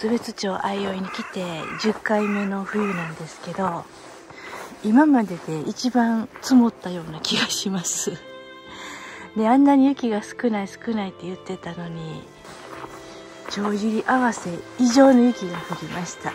津別町相生に来て10回目の冬なんですけど、今までで一番積もったような気がします。で、あんなに雪が少ないって言ってたのに、帳尻合わせ以上の雪が降りました。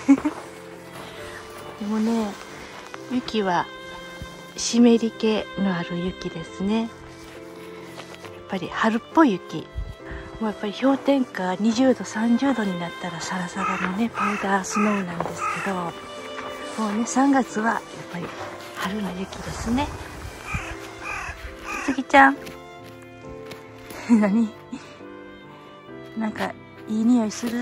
でもね、雪は湿り気のある雪ですね。やっぱり春っぽい雪。もうやっぱり氷点下20度30度になったらサラサラのねパウダースノーなんですけど、もうね3月はやっぱり春の雪ですね。つぎちゃん何なんかいい匂いする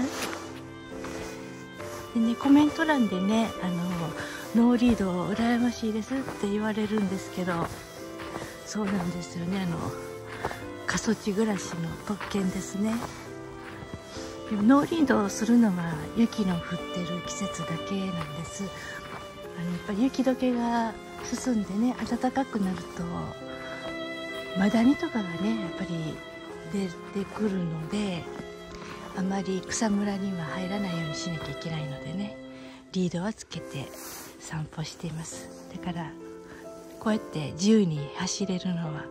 でね、コメント欄でねノーリード羨ましいですって言われるんですけど、そうなんですよね。過疎地暮らしの特権ですね。でもノーリードをするのは雪の降ってる季節だけなんです。やっぱり雪解けが進んでね暖かくなるとマダニとかがねやっぱり出てくるので、あまり草むらには入らないようにしなきゃいけないのでね、リードはつけて散歩しています。だからこうやって自由に走れるのは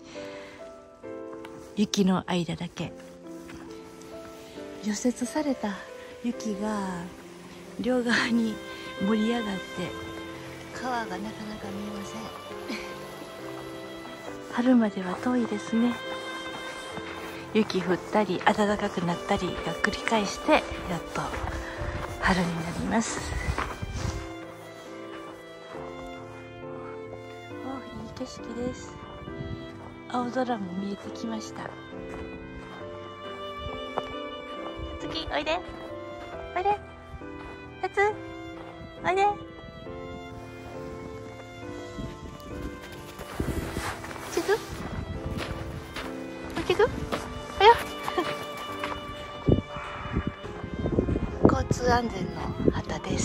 雪の間だけ。除雪された雪が両側に盛り上がって川がなかなか見えません。春までは遠いですね。雪降ったり暖かくなったりが繰り返してやっと春になります。お、いい景色です。青空も見えてきました。次おいでおいで、やつおいで、ちぐおちぐおよ交通安全の旗です。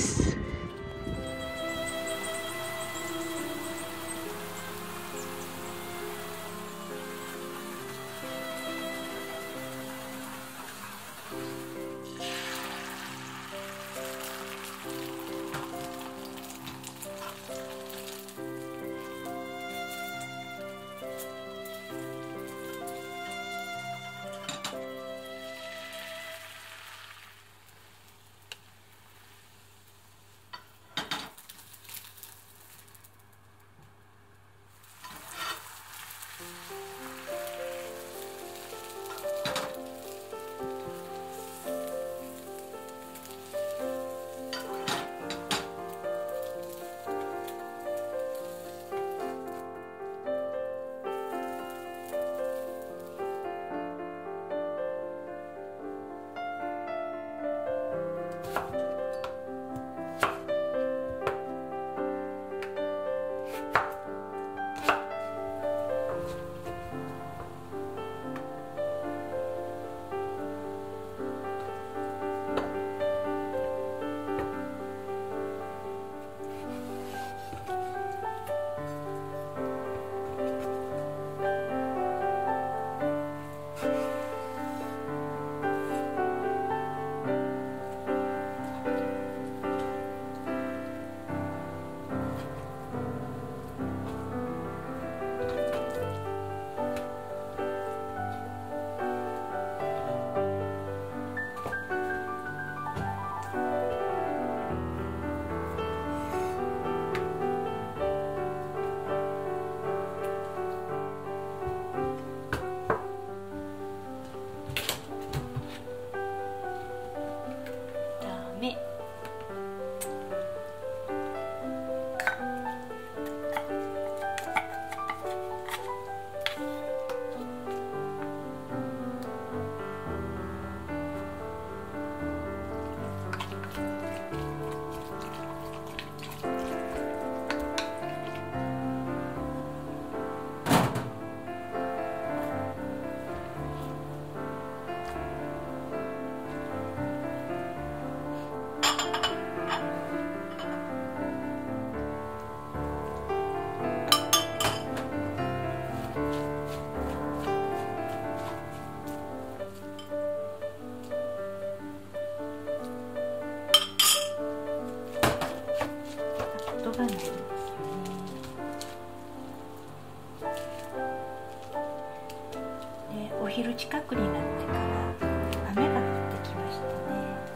昼近くになってから雨が降ってきましたね。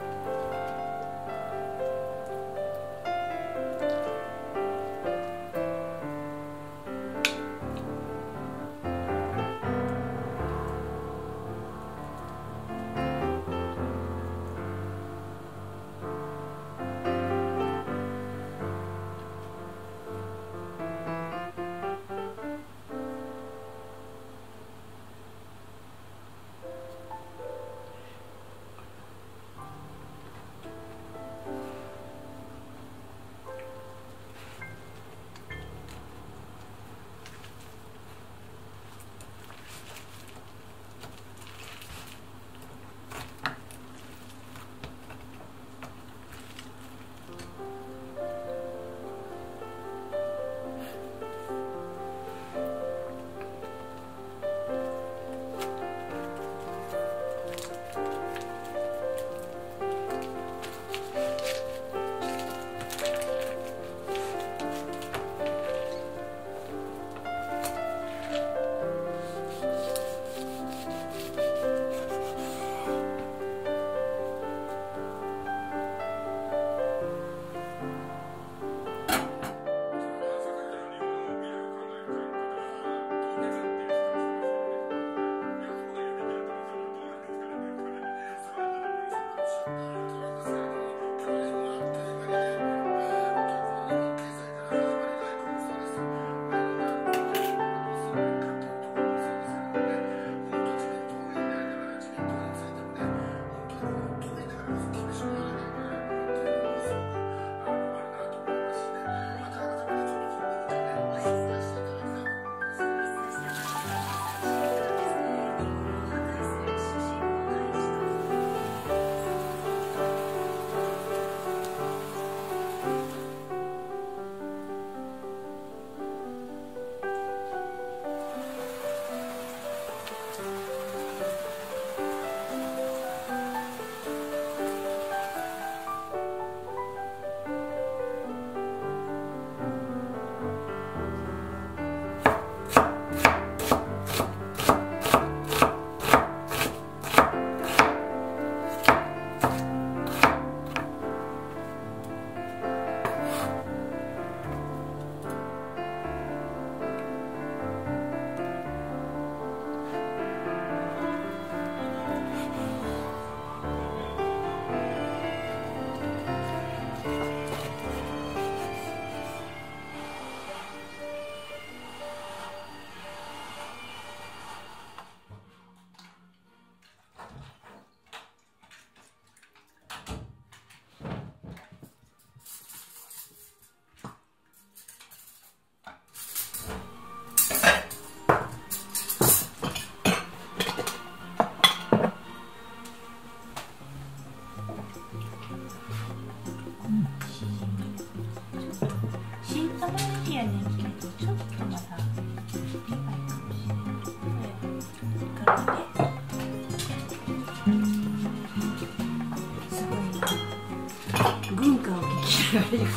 文化を聞きながら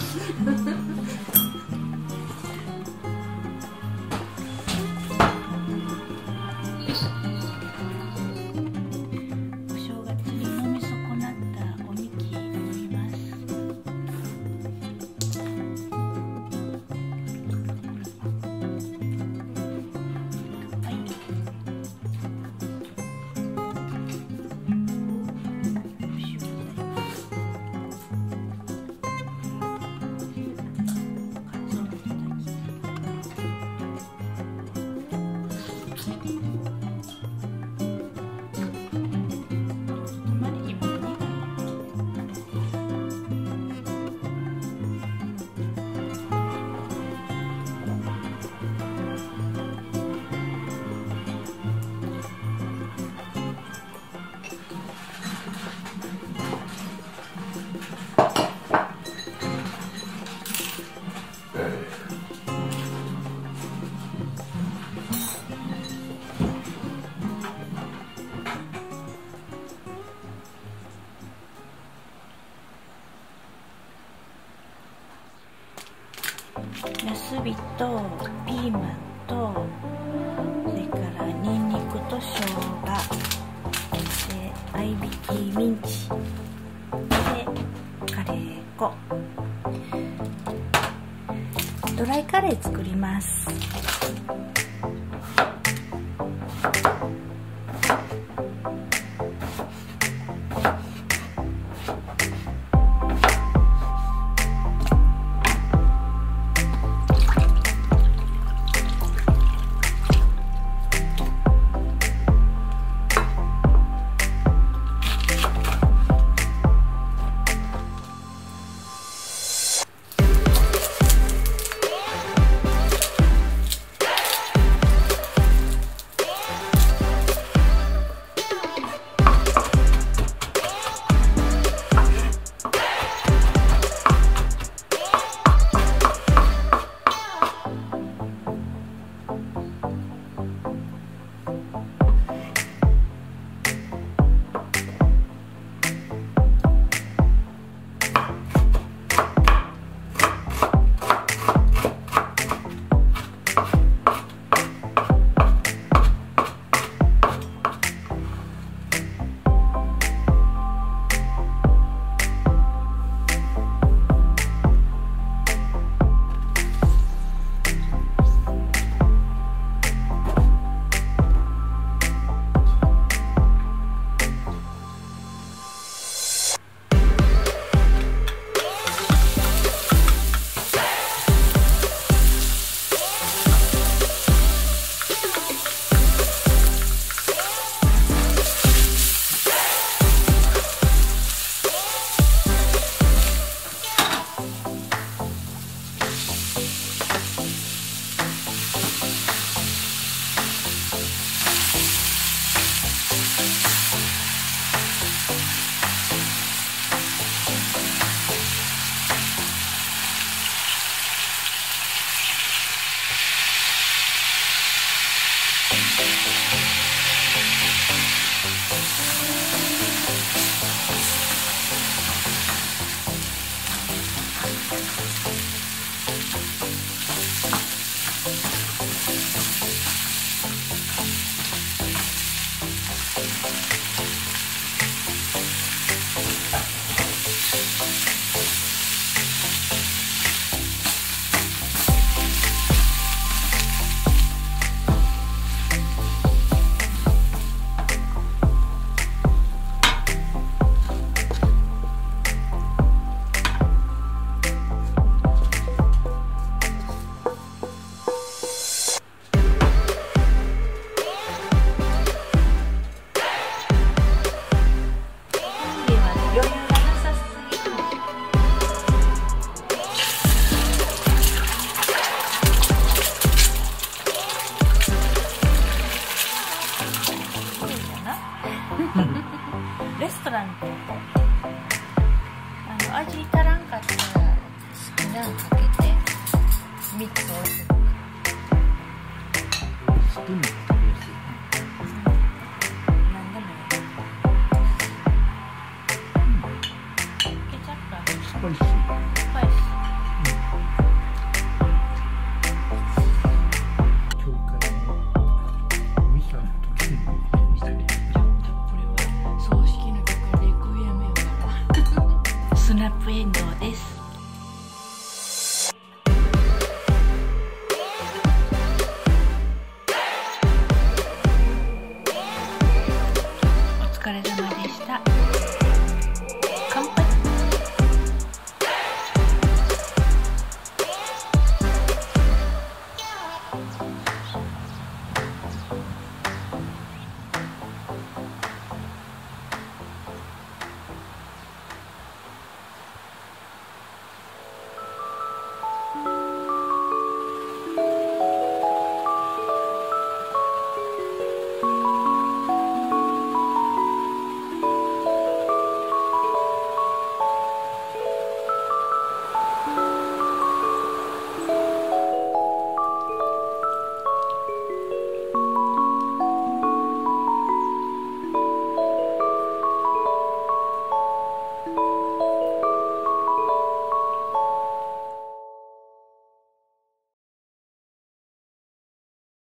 お正月に飲み損なったおにき飲みます。なすびとピーマンとそれからニンニクと生姜ライカレー作ります。レストランって味足らんかったら好きなのかけて3つ置いておく。 スプーン